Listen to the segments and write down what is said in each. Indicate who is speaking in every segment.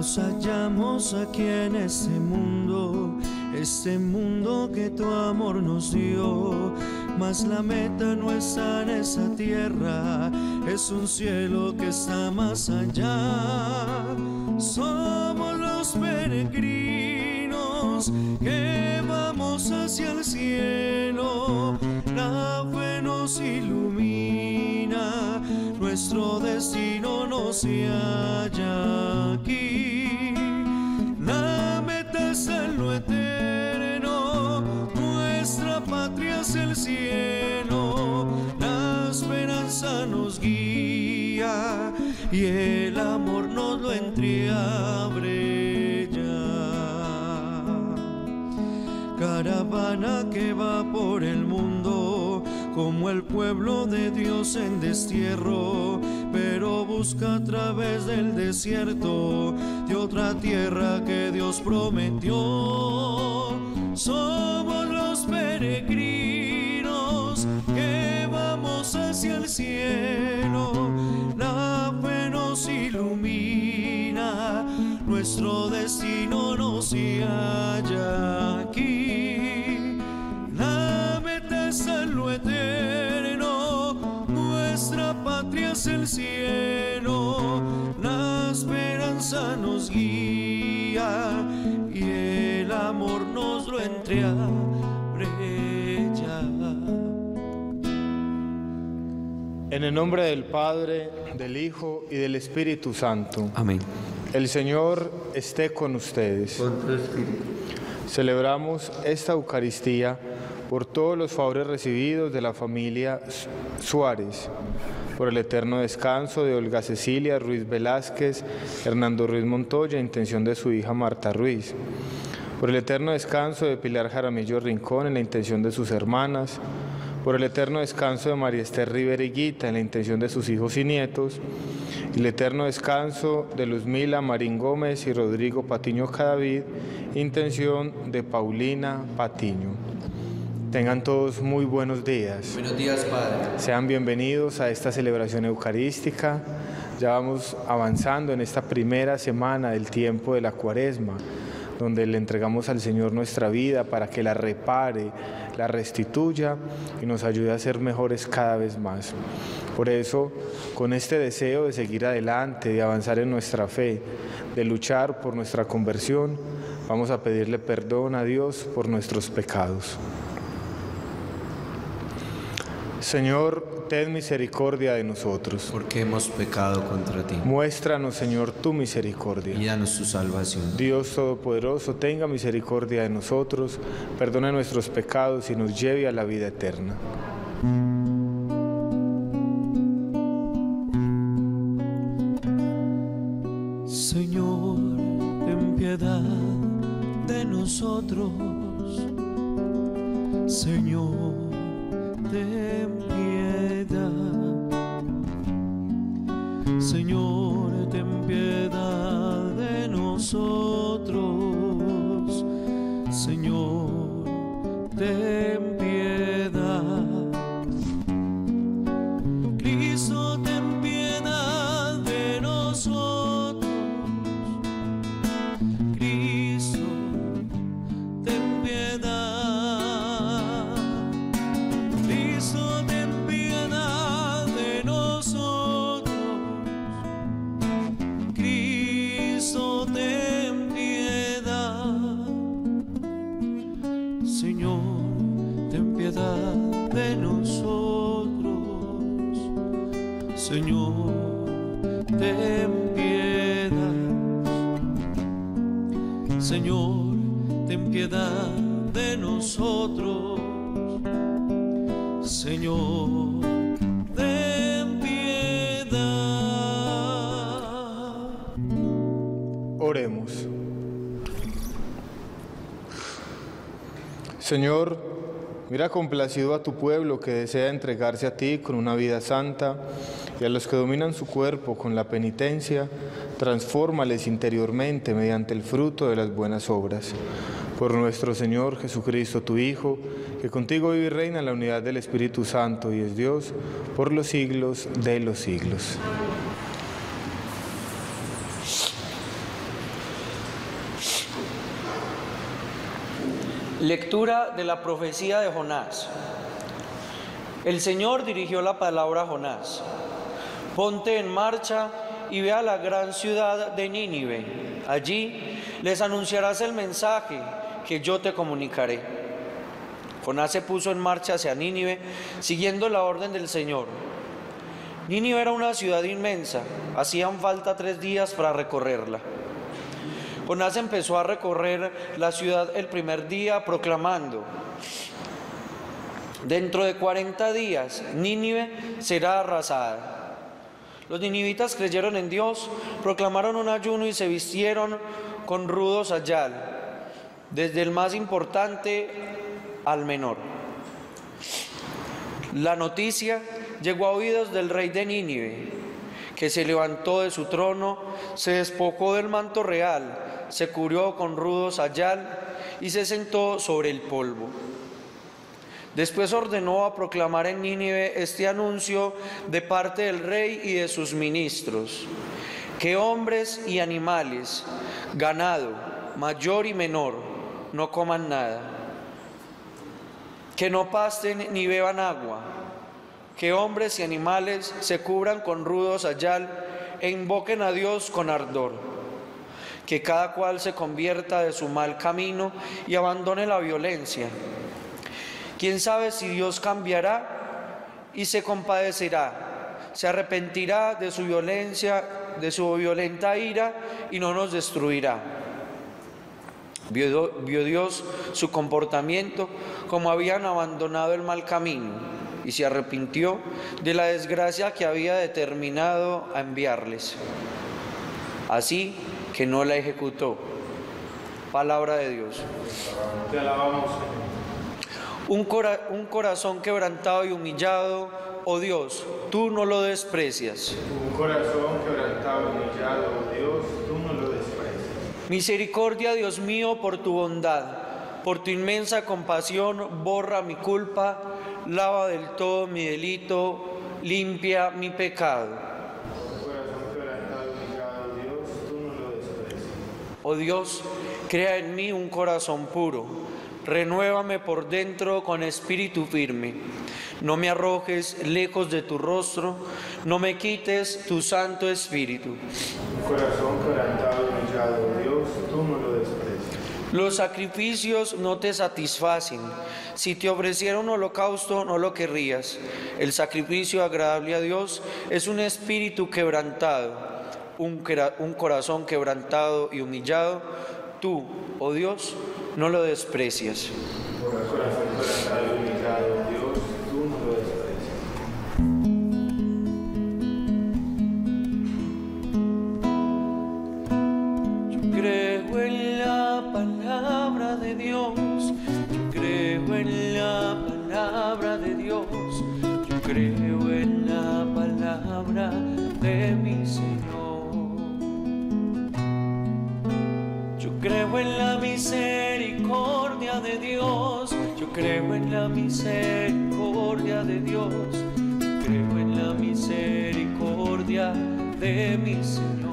Speaker 1: Nos hallamos aquí en este mundo que tu amor nos dio, mas la meta no está en esa tierra, es un cielo que está más allá. Somos los peregrinos que vamos hacia el cielo, la fe nos ilumina, nuestro destino no se halla aquí. La meta está en lo eterno, nuestra patria es el cielo, la esperanza nos guía y el amor nos lo entreabre ya. Caravana que va por el mundo, como el pueblo de Dios en destierro, pero busca a través del desierto de otra tierra que Dios prometió. Somos los peregrinos que vamos hacia el cielo, la fe nos ilumina, nuestro destino no se halla aquí. La meta está en lo eterno, nuestra patria es el cielo, la esperanza nos guía y el amor nos lo entreabre ya.
Speaker 2: En el nombre del Padre, del Hijo y del Espíritu Santo.
Speaker 3: Amén.
Speaker 2: El Señor esté con ustedes.
Speaker 3: Con tu espíritu.
Speaker 2: Celebramos esta Eucaristía por todos los favores recibidos de la familia Suárez, por el eterno descanso de Olga Cecilia Ruiz Velázquez, Hernando Ruiz Montoya, intención de su hija Marta Ruiz, por el eterno descanso de Pilar Jaramillo Rincón, en la intención de sus hermanas, por el eterno descanso de María Esther Rivera Higuita, en la intención de sus hijos y nietos, y el eterno descanso de Luzmila Marín Gómez y Rodrigo Patiño Cadavid, intención de Paulina Patiño. Tengan todos muy buenos días.
Speaker 3: Buenos días, Padre.
Speaker 2: Sean bienvenidos a esta celebración eucarística. Ya vamos avanzando en esta primera semana del tiempo de la Cuaresma, donde le entregamos al Señor nuestra vida para que la repare, la restituya y nos ayude a ser mejores cada vez más. Por eso, con este deseo de seguir adelante, de avanzar en nuestra fe, de luchar por nuestra conversión, vamos a pedirle perdón a Dios por nuestros pecados. Señor, ten misericordia de nosotros.
Speaker 3: Porque hemos pecado contra ti.
Speaker 2: Muéstranos, Señor, tu misericordia.
Speaker 3: Y danos tu salvación.
Speaker 2: Dios Todopoderoso, tenga misericordia de nosotros, perdone nuestros pecados y nos lleve a la vida eterna.
Speaker 1: Señor, ten piedad de nosotros. Señor, ten piedad. Señor, ten piedad de nosotros. Señor, ten piedad. Cristo, ten piedad de nosotros. Cristo, ten piedad. Cristo, ten piedad de nosotros. Cristo, ten piedad. Señor, ten piedad de nosotros. Señor, ten piedad. Señor, ten piedad de nosotros. Señor, ten piedad.
Speaker 2: Oremos. Señor, mira complacido a tu pueblo que desea entregarse a ti con una vida santa, y a los que dominan su cuerpo con la penitencia, transfórmales interiormente mediante el fruto de las buenas obras. Por nuestro Señor Jesucristo, tu Hijo, que contigo vive y reina en la unidad del Espíritu Santo y es Dios por los siglos de los siglos.
Speaker 4: Lectura de la profecía de Jonás. El Señor dirigió la palabra a Jonás: ponte en marcha y ve a la gran ciudad de Nínive. Allí les anunciarás el mensaje que yo te comunicaré. Jonás se puso en marcha hacia Nínive, siguiendo la orden del Señor. Nínive era una ciudad inmensa, hacían falta 3 días para recorrerla. Jonás empezó a recorrer la ciudad el primer día proclamando: dentro de 40 días Nínive será arrasada. Los ninivitas creyeron en Dios, proclamaron un ayuno y se vistieron con rudo sayal, desde el más importante al menor. La noticia llegó a oídos del rey de Nínive, que se levantó de su trono, se despojó del manto real, se cubrió con rudo sayal y se sentó sobre el polvo. Después ordenó a proclamar en Nínive este anuncio de parte del rey y de sus ministros: que hombres y animales, ganado, mayor y menor, no coman nada, que no pasten ni beban agua, que hombres y animales se cubran con rudo sayal e invoquen a Dios con ardor, que cada cual se convierta de su mal camino y abandone la violencia. ¿Quién sabe si Dios cambiará y se compadecerá, se arrepentirá de su violencia, de su violenta ira y no nos destruirá? Vio Dios su comportamiento, como habían abandonado el mal camino, y se arrepintió de la desgracia que había determinado a enviarles. Así que no la ejecutó. Palabra de Dios.
Speaker 2: Te alabamos, Señor.
Speaker 4: Un corazón quebrantado y humillado, oh Dios, tú no lo desprecias.
Speaker 2: Un corazón quebrantado y humillado, oh Dios, tú no lo desprecias.
Speaker 4: Misericordia, Dios mío, por tu bondad, por tu inmensa compasión, borra mi culpa, lava del todo mi delito, limpia mi pecado.
Speaker 2: Un corazón quebrantado y humillado, oh Dios, tú no lo desprecias.
Speaker 4: Oh Dios, crea en mí un corazón puro, renuévame por dentro con espíritu firme. No me arrojes lejos de tu rostro, no me quites tu santo espíritu.
Speaker 2: Un corazón quebrantado y humillado, oh Dios, tú no lo desprecias.
Speaker 4: Los sacrificios no te satisfacen. Si te ofreciera un holocausto, no lo querrías. El sacrificio agradable a Dios es un espíritu quebrantado, un corazón quebrantado y humillado. Tú, oh Dios, no lo desprecias.
Speaker 2: Un corazón quebrantado y humillado, oh Dios, tú no lo desprecias.
Speaker 4: Creo en la palabra de Dios, yo creo en la palabra de Dios, yo creo en la palabra de mi Señor. Yo creo en la misericordia de Dios, yo creo en la misericordia de Dios, yo creo en la misericordia de mi Señor.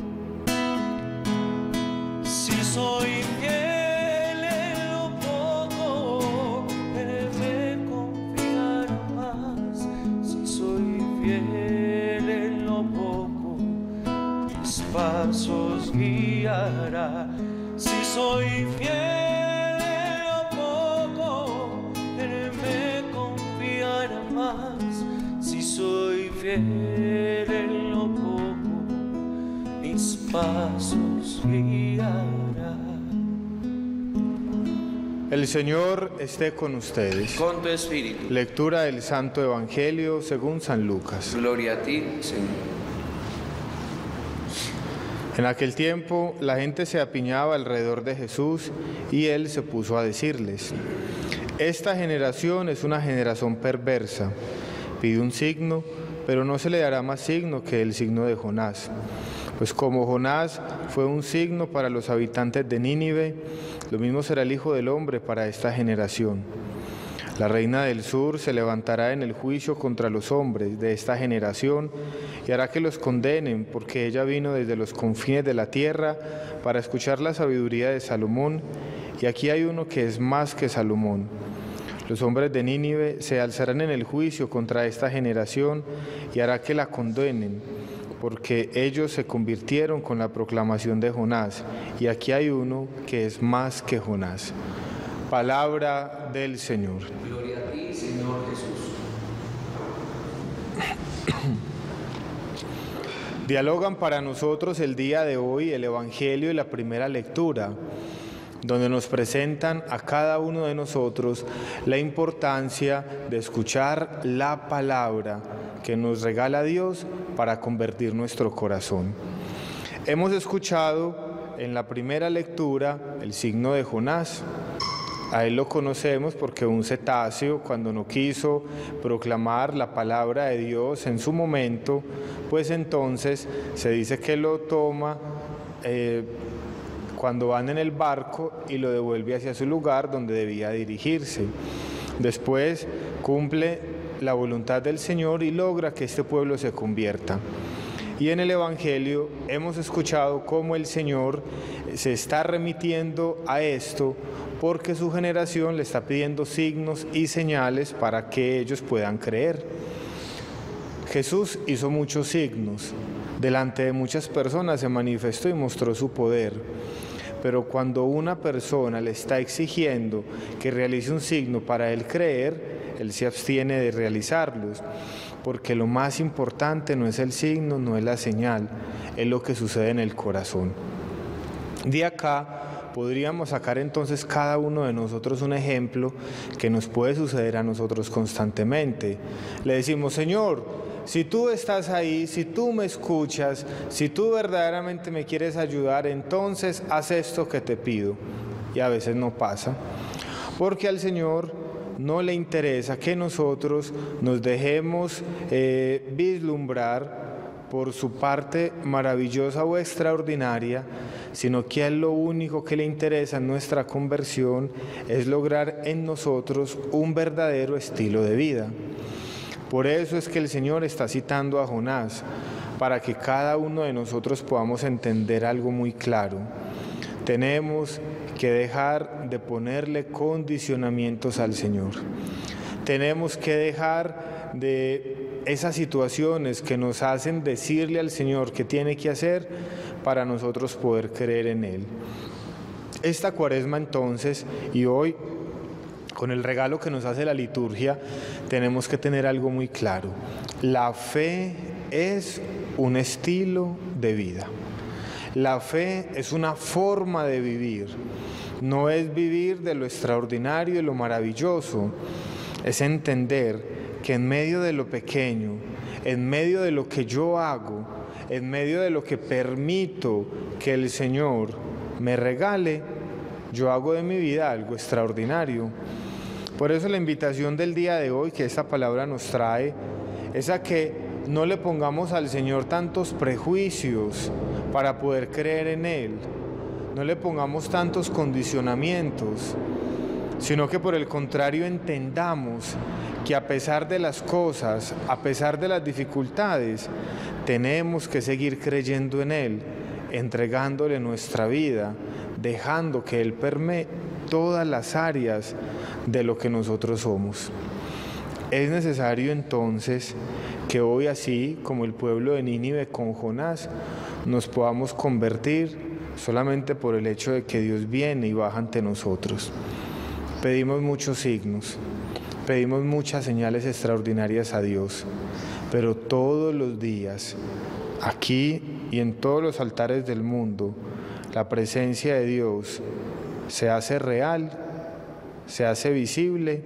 Speaker 4: Soy fiel en lo poco, Él me confiará más. Si soy fiel en lo poco, mis pasos guiará. Si soy fiel en lo poco, Él me confiará más. Si soy fiel en lo poco, mis pasos guiará.
Speaker 2: El Señor esté con ustedes.
Speaker 4: Con tu espíritu.
Speaker 2: Lectura del Santo Evangelio según San Lucas.
Speaker 4: Gloria a ti, Señor.
Speaker 2: En aquel tiempo la gente se apiñaba alrededor de Jesús y él se puso a decirles: esta generación es una generación perversa. Pide un signo, pero no se le dará más signo que el signo de Jonás. Pues como Jonás fue un signo para los habitantes de Nínive, lo mismo será el Hijo del Hombre para esta generación. La reina del sur se levantará en el juicio contra los hombres de esta generación y hará que los condenen, porque ella vino desde los confines de la tierra para escuchar la sabiduría de Salomón, y aquí hay uno que es más que Salomón. Los hombres de Nínive se alzarán en el juicio contra esta generación y hará que la condenen, porque ellos se convirtieron con la proclamación de Jonás, y aquí hay uno que es más que Jonás. Palabra del Señor.
Speaker 3: Gloria a ti, Señor Jesús.
Speaker 2: Dialogan para nosotros el día de hoy el Evangelio y la primera lectura, donde nos presentan a cada uno de nosotros la importancia de escuchar la palabra que nos regala Dios para convertir nuestro corazón. Hemos escuchado en la primera lectura el signo de Jonás. A él lo conocemos porque un cetáceo, cuando no quiso proclamar la palabra de Dios en su momento, pues entonces se dice que lo toma cuando van en el barco y lo devuelve hacia su lugar donde debía dirigirse. Después cumple la voluntad del Señor y logra que este pueblo se convierta. Y en el Evangelio hemos escuchado cómo el Señor se está remitiendo a esto porque su generación le está pidiendo signos y señales para que ellos puedan creer. Jesús hizo muchos signos, delante de muchas personas se manifestó y mostró su poder. Pero cuando una persona le está exigiendo que realice un signo para él creer, él se abstiene de realizarlos, porque lo más importante no es el signo, no es la señal, es lo que sucede en el corazón. De acá podríamos sacar entonces cada uno de nosotros un ejemplo que nos puede suceder a nosotros constantemente. Le decimos: Señor, si tú estás ahí, si tú me escuchas, si tú verdaderamente me quieres ayudar, entonces haz esto que te pido. Y a veces no pasa, porque al Señor no le interesa que nosotros nos dejemos vislumbrar por su parte maravillosa o extraordinaria, sino que a él lo único que le interesa en nuestra conversión es lograr en nosotros un verdadero estilo de vida. Por eso es que el Señor está citando a Jonás, para que cada uno de nosotros podamos entender algo muy claro. Tenemos que dejar de ponerle condicionamientos al Señor. Tenemos que dejar de esas situaciones que nos hacen decirle al Señor qué tiene que hacer para nosotros poder creer en Él. Esta Cuaresma entonces, y hoy, con el regalo que nos hace la liturgia, tenemos que tener algo muy claro. La fe es un estilo de vida. La fe es una forma de vivir. No es vivir de lo extraordinario y lo maravilloso. Es entender que en medio de lo pequeño, en medio de lo que yo hago, en medio de lo que permito que el Señor me regale, yo hago de mi vida algo extraordinario. Por eso la invitación del día de hoy que esta palabra nos trae es a que no le pongamos al Señor tantos prejuicios para poder creer en Él. No le pongamos tantos condicionamientos, sino que por el contrario entendamos que a pesar de las cosas, a pesar de las dificultades, tenemos que seguir creyendo en Él, entregándole nuestra vida, dejando que Él permee todas las áreas de lo que nosotros somos. Es necesario entonces que hoy, así como el pueblo de Nínive con Jonás, nos podamos convertir solamente por el hecho de que Dios viene y baja ante nosotros. Pedimos muchos signos, pedimos muchas señales extraordinarias a Dios, pero todos los días, aquí y en todos los altares del mundo, la presencia de Dios se hace real, se hace visible,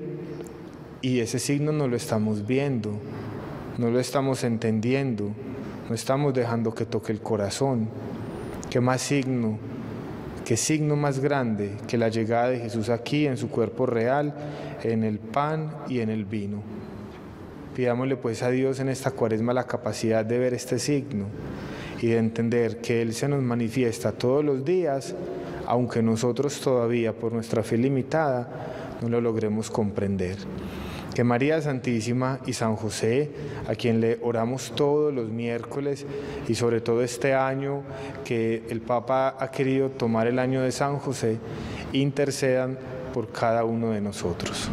Speaker 2: y ese signo no lo estamos viendo, no lo estamos entendiendo, no estamos dejando que toque el corazón. ¿Qué más signo? ¿Qué signo más grande que la llegada de Jesús aquí en su cuerpo real, en el pan y en el vino? Pidámosle pues a Dios en esta Cuaresma la capacidad de ver este signo y de entender que Él se nos manifiesta todos los días, aunque nosotros todavía por nuestra fe limitada no lo logremos comprender. que María Santísima y San José, a quien le oramos todos los miércoles y sobre todo este año que el Papa ha querido tomar el año de San José, intercedan por cada uno de nosotros.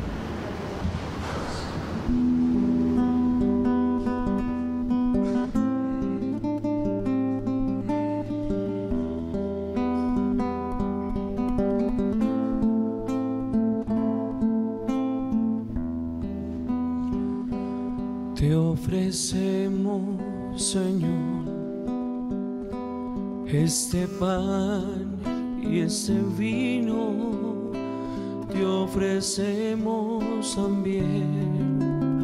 Speaker 1: Te ofrecemos, Señor, este pan y este vino. Te ofrecemos también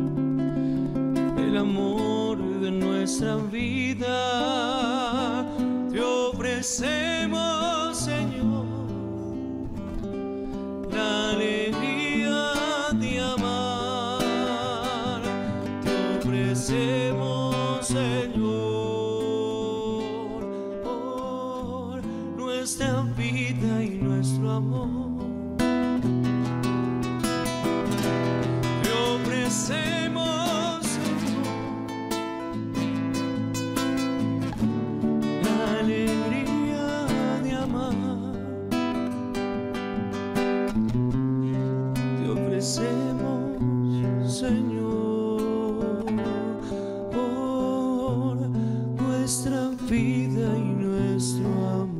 Speaker 1: el amor de nuestra vida. Te ofrecemos, Señor, la alegría de amar. Te ofrecemos, Señor, nuestra vida y nuestro amor. Te ofrecemos, Señor, la alegría de amar. Te ofrecemos, Señor, nuestra vida y nuestro amor.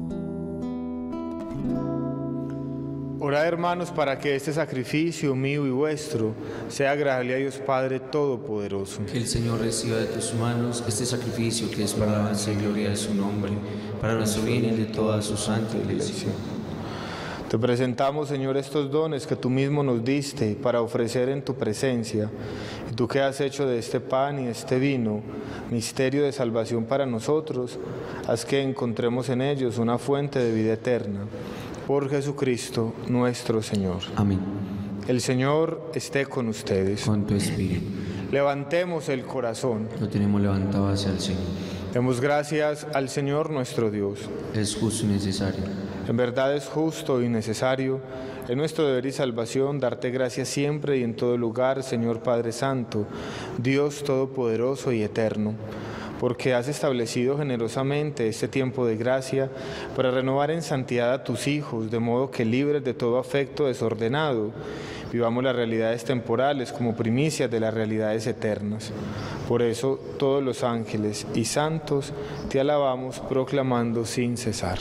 Speaker 2: Orad, hermanos, para que este sacrificio mío y vuestro sea agradable a Dios Padre Todopoderoso.
Speaker 3: Que el Señor reciba de tus manos este sacrificio que es para la alabanza y gloria de su nombre, para nuestro bien y el de toda su santa iglesia.
Speaker 2: Te presentamos, Señor, estos dones que tú mismo nos diste para ofrecer en tu presencia. Y tú que has hecho de este pan y este vino misterio de salvación para nosotros, haz que encontremos en ellos una fuente de vida eterna. Por Jesucristo nuestro Señor.
Speaker 3: Amén.
Speaker 2: El Señor esté con ustedes.
Speaker 3: Con tu espíritu.
Speaker 2: Levantemos el corazón.
Speaker 3: Lo tenemos levantado hacia el Señor.
Speaker 2: Demos gracias al Señor nuestro Dios.
Speaker 3: Es justo y necesario.
Speaker 2: En verdad es justo y necesario, es nuestro deber y salvación darte gracias siempre y en todo lugar, Señor Padre Santo, Dios Todopoderoso y Eterno, porque has establecido generosamente este tiempo de gracia para renovar en santidad a tus hijos, de modo que libres de todo afecto desordenado, vivamos las realidades temporales como primicias de las realidades eternas. Por eso todos los ángeles y santos te alabamos proclamando sin cesar.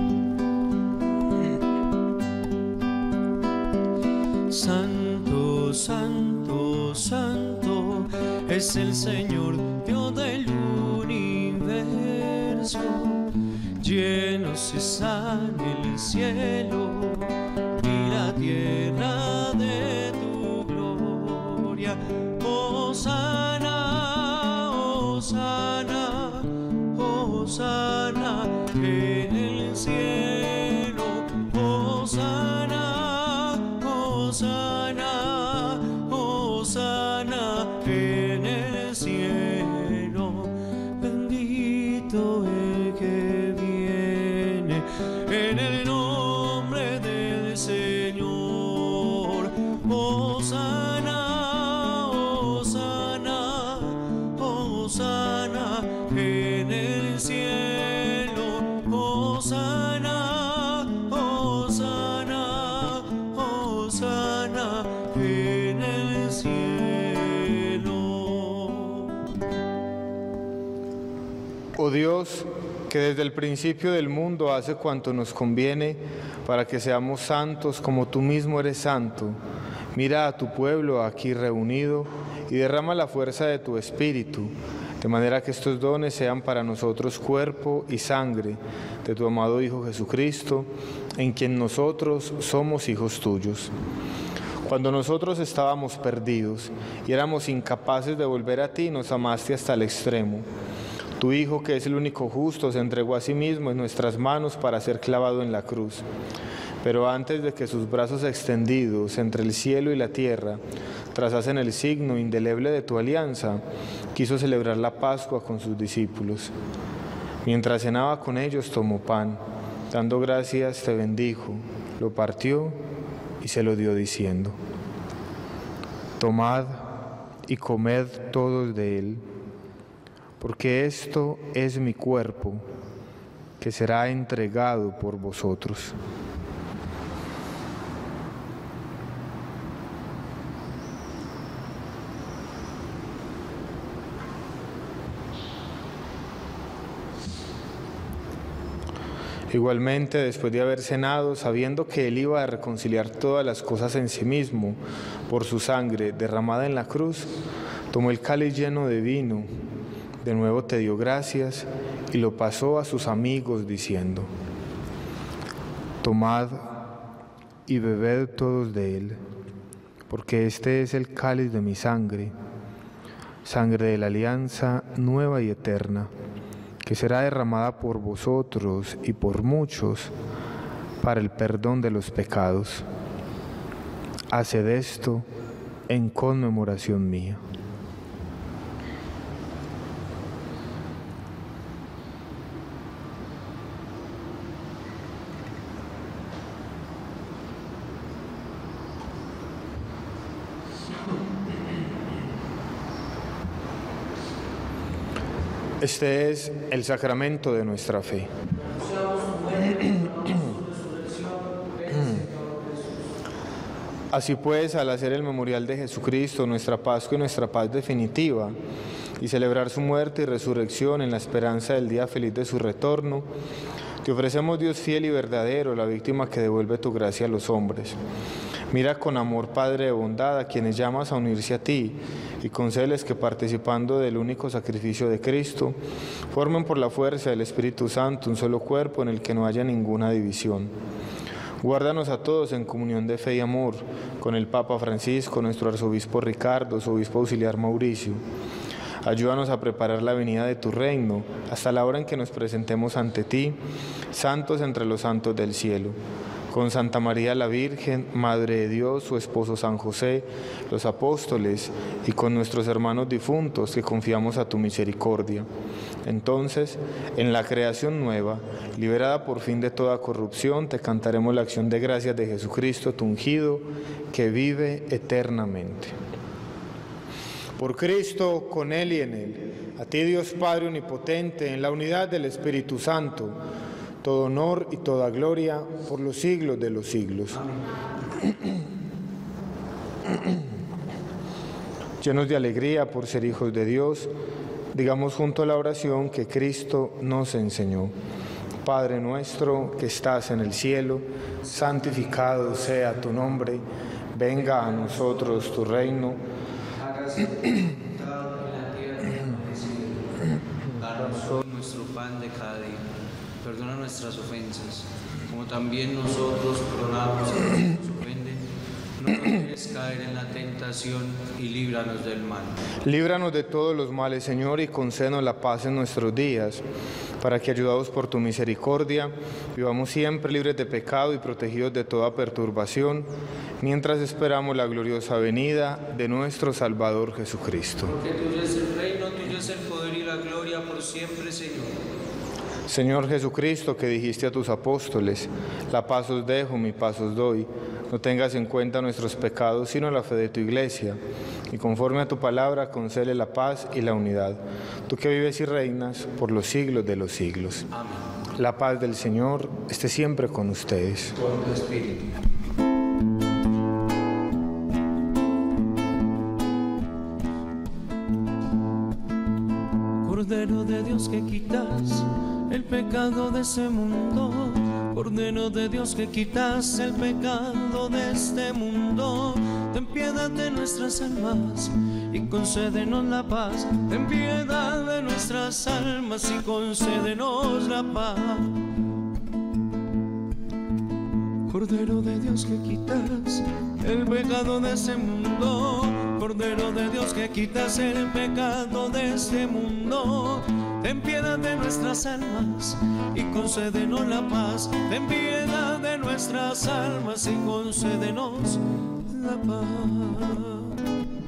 Speaker 1: Santo, santo, santo es el Señor Dios del universo. Llenos están el cielo y la tierra de tu gloria. Hosana, hosana, hosana en el cielo. Hosana, hosana, hosana en el cielo. Bendito el que viene en el nombre del Señor. Hosana, hosana, hosana en el cielo. Hosana, hosana, hosana en el cielo.
Speaker 2: Oh Dios, que desde el principio del mundo hace cuanto nos conviene para que seamos santos como tú mismo eres santo, mira a tu pueblo aquí reunido y derrama la fuerza de tu Espíritu, de manera que estos dones sean para nosotros cuerpo y sangre de tu amado Hijo Jesucristo, en quien nosotros somos hijos tuyos. Cuando nosotros estábamos perdidos y éramos incapaces de volver a ti, nos amaste hasta el extremo. Tu Hijo, que es el único justo, se entregó a sí mismo en nuestras manos para ser clavado en la cruz. Pero antes de que sus brazos extendidos entre el cielo y la tierra trazasen el signo indeleble de tu alianza, quiso celebrar la Pascua con sus discípulos. Mientras cenaba con ellos, tomó pan, dando gracias, te bendijo, lo partió y se lo dio diciendo: Tomad y comed todos de él, porque esto es mi cuerpo, que será entregado por vosotros. Igualmente, después de haber cenado, sabiendo que él iba a reconciliar todas las cosas en sí mismo por su sangre derramada en la cruz, tomó el cáliz lleno de vino, de nuevo te dio gracias y lo pasó a sus amigos diciendo: Tomad y bebed todos de él, porque este es el cáliz de mi sangre, sangre de la alianza nueva y eterna, que será derramada por vosotros y por muchos para el perdón de los pecados. Haced esto en conmemoración mía. Este es el sacramento de nuestra fe. Así pues, al hacer el memorial de Jesucristo, nuestra Pascua y nuestra paz definitiva, y celebrar su muerte y resurrección en la esperanza del día feliz de su retorno, te ofrecemos, Dios fiel y verdadero, la víctima que devuelve tu gracia a los hombres. Mira con amor, Padre de bondad, a quienes llamas a unirse a ti, y concédeles que, participando del único sacrificio de Cristo, formen por la fuerza del Espíritu Santo un solo cuerpo en el que no haya ninguna división. Guárdanos a todos en comunión de fe y amor, con el Papa Francisco, nuestro arzobispo Ricardo, su obispo auxiliar Mauricio. Ayúdanos a preparar la venida de tu reino, hasta la hora en que nos presentemos ante ti, santos entre los santos del cielo. Con Santa María la Virgen, Madre de Dios, su esposo San José, los apóstoles, y con nuestros hermanos difuntos que confiamos a tu misericordia. Entonces, en la creación nueva, liberada por fin de toda corrupción, te cantaremos la acción de gracias de Jesucristo, tu ungido, que vive eternamente. Por Cristo, con Él y en Él, a ti Dios Padre Omnipotente, en la unidad del Espíritu Santo, todo honor y toda gloria por los siglos de los siglos. Llenos de alegría por ser hijos de Dios, digamos junto a la oración que Cristo nos enseñó. Padre nuestro que estás en el cielo, santificado sea tu nombre, venga a nosotros tu reino.
Speaker 3: Hágase tu voluntad en la tierra como en el cielo. Danos hoy nuestro pan de cada día. Perdona nuestras ofensas, como también nosotros perdonamos a los que nos ofenden. No nos dejes caer en la tentación y líbranos del mal.
Speaker 2: Líbranos de todos los males, Señor, y concédenos la paz en nuestros días, para que, ayudados por tu misericordia, vivamos siempre libres de pecado y protegidos de toda perturbación, mientras esperamos la gloriosa venida de nuestro Salvador Jesucristo.
Speaker 3: Porque tuyo es el reino, tuyo es el poder y la gloria por siempre, Señor.
Speaker 2: Señor Jesucristo, que dijiste a tus apóstoles: la paz os dejo, mi paz os doy. No tengas en cuenta nuestros pecados, sino la fe de tu Iglesia. Y conforme a tu palabra, concédele la paz y la unidad. Tú que vives y reinas por los siglos de los siglos.
Speaker 3: Amén.
Speaker 2: La paz del Señor esté siempre con ustedes.
Speaker 3: Con tu espíritu.
Speaker 1: Cordero de Dios que quitas el pecado de ese mundo, Cordero de Dios que quitas el pecado de este mundo, ten piedad de nuestras almas y concédenos la paz. Ten piedad de nuestras almas y concédenos la paz. Cordero de Dios que quitas el pecado de ese mundo, Cordero de Dios que quitas el pecado de este mundo, ten piedad de nuestras almas y concédenos la paz. Ten piedad de nuestras almas y concédenos la paz.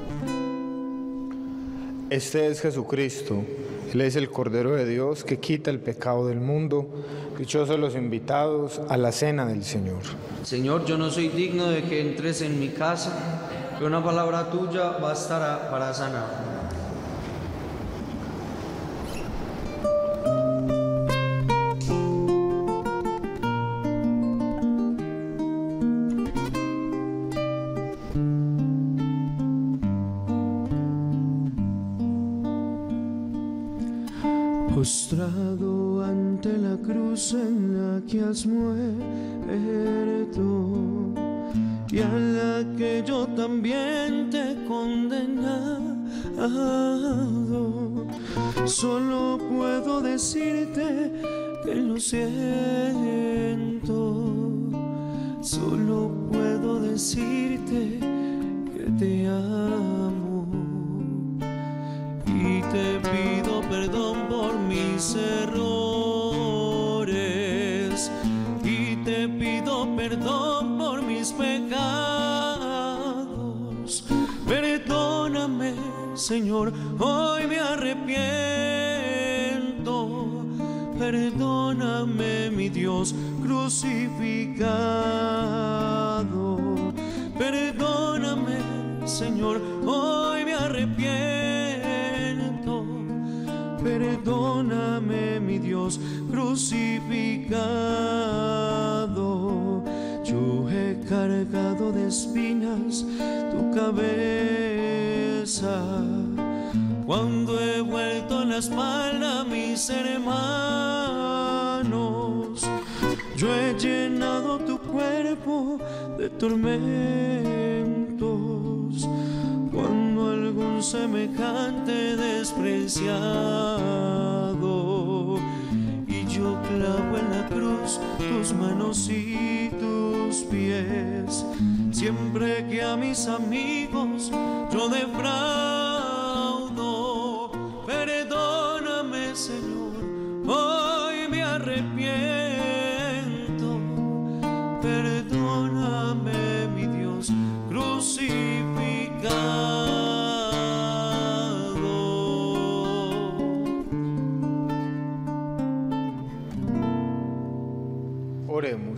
Speaker 2: Este es Jesucristo. Él es el Cordero de Dios que quita el pecado del mundo. Dichosos los invitados a la cena del Señor.
Speaker 3: Señor, yo no soy digno de que entres en mi casa, que una palabra tuya bastará para sanar.
Speaker 1: Postrado ante la cruz en la que has muerto y a la que yo también te he condenado, solo puedo decirte que lo siento, solo puedo decirte que te amo y te pido perdón por mis errores y te pido perdón por mis pecados. Perdóname, Señor, hoy me arrepiento. Perdóname, mi Dios crucificado. Perdóname, Señor, hoy me arrepiento. Perdóname, mi Dios crucificado. Yo he cargado de espinas tu cabeza, cuando he vuelto la espalda a mis hermanos. Yo he llenado tu cuerpo de tormentos, cuando algún semejante despreciado. Y yo clavo en la cruz tus manos y tus pies, siempre que a mis amigos yo defraudo. Perdóname, Señor, hoy me arrepiento. Perdóname, mi Dios crucificado.
Speaker 2: Oremos.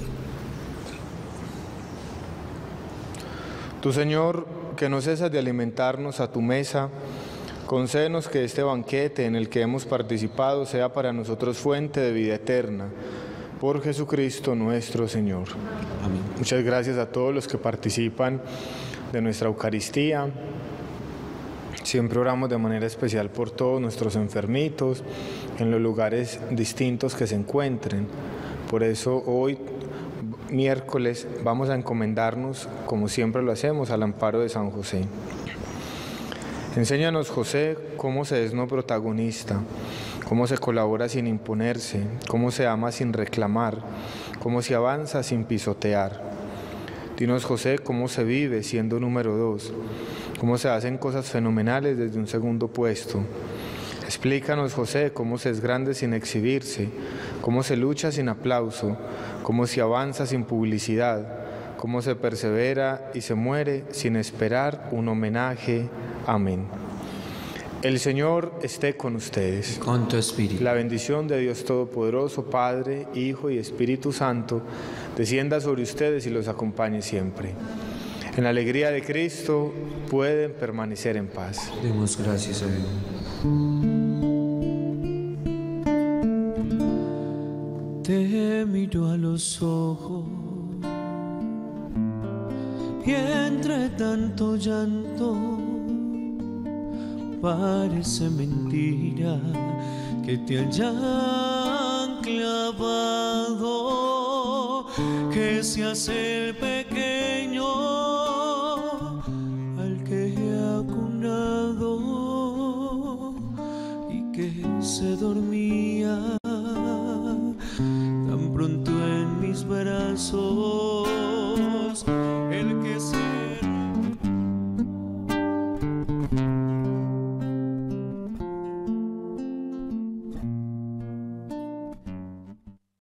Speaker 2: Tú, Señor, que no cesas de alimentarnos a tu mesa, concédenos que este banquete en el que hemos participado sea para nosotros fuente de vida eterna. Por Jesucristo nuestro Señor.
Speaker 3: Amén.
Speaker 2: Muchas gracias a todos los que participan de nuestra Eucaristía. Siempre oramos de manera especial por todos nuestros enfermitos, en los lugares distintos que se encuentren. Por eso hoy, miércoles, vamos a encomendarnos, como siempre lo hacemos, al amparo de San José. Enséñanos, José, cómo se es no protagonista, cómo se colabora sin imponerse, cómo se ama sin reclamar, cómo se avanza sin pisotear. Dinos, José, cómo se vive siendo número 2, cómo se hacen cosas fenomenales desde un segundo puesto. Explícanos, José, cómo se es grande sin exhibirse, cómo se lucha sin aplauso, cómo se avanza sin publicidad, cómo se persevera y se muere sin esperar un homenaje. Amén. El Señor esté con ustedes.
Speaker 3: Con tu espíritu.
Speaker 2: La bendición de Dios Todopoderoso, Padre, Hijo y Espíritu Santo, descienda sobre ustedes y los acompañe siempre. En la alegría de Cristo pueden permanecer en paz.
Speaker 3: Demos gracias a Dios.
Speaker 1: Te miro a los ojos y entre tanto llanto parece mentira que te hayan clavado, que seas el pequeño al que he acunado y que se dormía tan pronto en mis brazos.